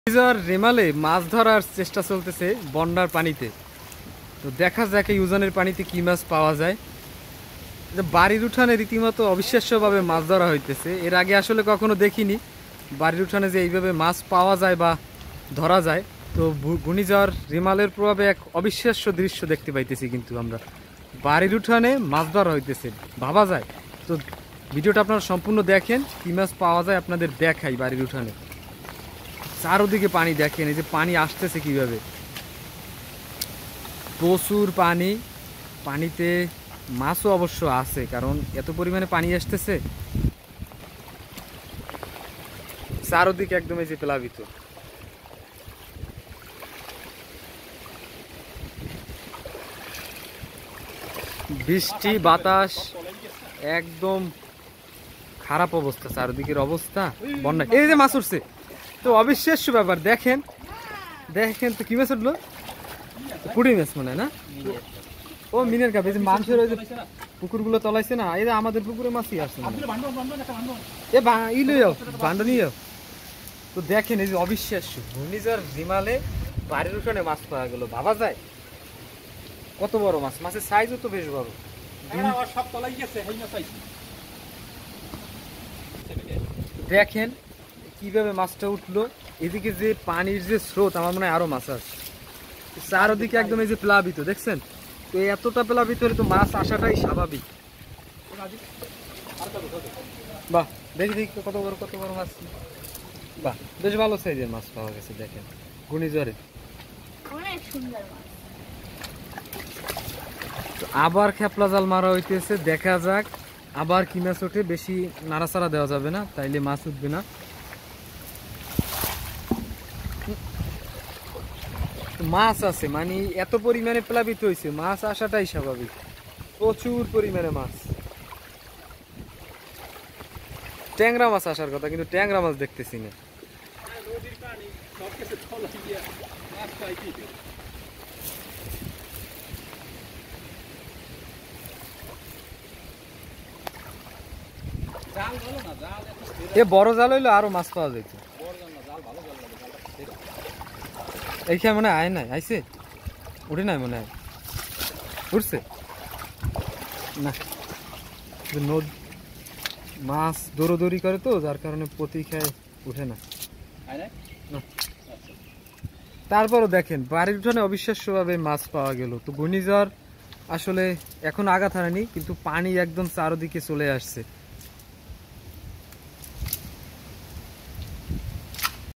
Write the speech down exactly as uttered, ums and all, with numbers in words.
রেমালে মাছ ধরার চেষ্টা চলতেছে বন্যার পানিতে। তো দেখা যাক এই উজানের পানিতে কি মাছ পাওয়া যায়। বাড়ির উঠানে রীতিমতো অবিশ্বাস্যভাবে মাছ ধরা হইতেছে। এর আগে আসলে কখনো দেখিনি বাড়ির উঠানে যে এইভাবে মাছ পাওয়া যায় বা ধরা যায়। তো ঘূর্ণিঝড় রেমালের প্রভাবে এক অবিশ্বাস্য দৃশ্য দেখতে পাইতেছি কিন্তু আমরা বাড়ির উঠানে মাছ ধরা হইতেছে, ভাবা যায়। তো ভিডিওটা আপনারা সম্পূর্ণ দেখেন, কি মাছ পাওয়া যায় আপনাদের দেখাই। বাড়ির উঠানে চারোদিকে পানি দেখেন, এই যে পানি আসতেছে কিভাবে, প্রচুর পানি। পানিতে মাছও অবশ্য আছে, কারণ এত পরিমাণে পানি আসতেছে। চারোদিকে একদম এই যে প্লাবিত। বৃষ্টি বাতাস একদম খারাপ অবস্থা, চারদিকের অবস্থা বন্যা। এই যে মাছ উঠছে, তো অবিশ্বাস্য ব্যাপার। দেখেন দেখেন তো কি মাছ উঠলো, পুঁটি মাছ মনে হয় না, ও মিনের কাপ। এই যে মাংসের ওই যে পুকুরগুলো তলাইছে না, এই যে আমাদের পুকুরে মাছই আসছে এ ই লইও বান্ড নিয়ে। তো দেখেন এই যে অবিশ্বাস্য ঘূর্ণিঝড় রিমালে বাড়ির উঠানে মাছ পাওয়া গেল, ভাবা যায় কত বড় মাছ। মাছের সাইজও তো বেশ বড়। দেখেন কিভাবে মাছটা উঠলো। এদিকে যে পানির যে স্রোত, আমার মনে হয় আরো মাছ আছে। চারদিকে একদম এই যে প্লাবিত, দেখছেন। তো এতটা প্লাবিত হলে তো মাছ আসাটাই স্বাভাবিক। বাহ, দেখি দেখি কত বড় কত বড় মাছ। বাহ, বেশ ভালো সাইজের মাছ পাওয়া গেছে। দেখেন ঘূর্ণিঝড়ে আবার খেপলা জাল মারা হইতেছে। দেখা যাক আবার কি মাছ ওঠে। বেশি নাড়াচাড়া দেওয়া যাবে না, তাইলে মাছ উঠবে না। মাছ আছে, মানে এত পরিমাণে প্লাবিত হয়েছে, মাছ আসাটাই স্বাভাবিক। প্রচুর পরিমাণে মাছ। ট্যাংরা মাছ আসার কথা, কিন্তু ট্যাংরা মাছ দেখতেছি না। এ বড় জাল হইলে আরো মাছ পাওয়া যেত। এইখানে মনে হয় আয় নাই, আইছে উঠে নাই মনে হয়, উঠছে না। মাছ দৌড়দৌড়ি করে তো, যার কারণে পতি খায়, উঠে না। তারপরও দেখেন বাড়ির উঠানে অবিশ্বাস্যভাবে মাছ পাওয়া গেল। তো ঘূর্ণিঝড় আসলে এখন আঘাত হানেনি, কিন্তু পানি একদম চারদিকে চলে আসছে।